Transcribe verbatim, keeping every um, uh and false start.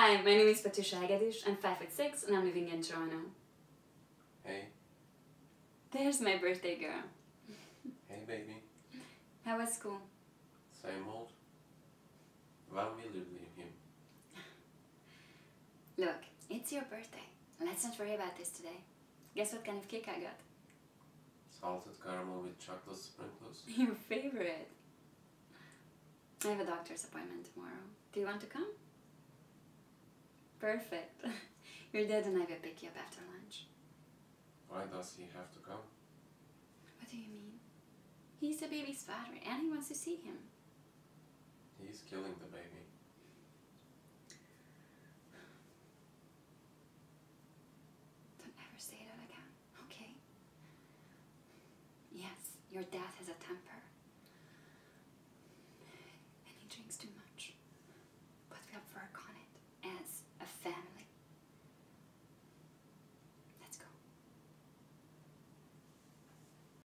Hi, my name is Patricia Hegedűs. I'm five foot six and I'm living in Toronto. Hey. There's my birthday girl. Hey, baby. How was school? Same old. When will you leave him? Look, it's your birthday. Let's not worry about this today. Guess what kind of cake I got? Salted caramel with chocolate sprinkles? Your favorite. I have a doctor's appointment tomorrow. Do you want to come? Perfect. Your dad and I will pick you up after lunch. Why does he have to come? What do you mean? He's the baby's father and he wants to see him. He's killing the baby. Don't ever say that again, okay? Yes, your dad has a temper.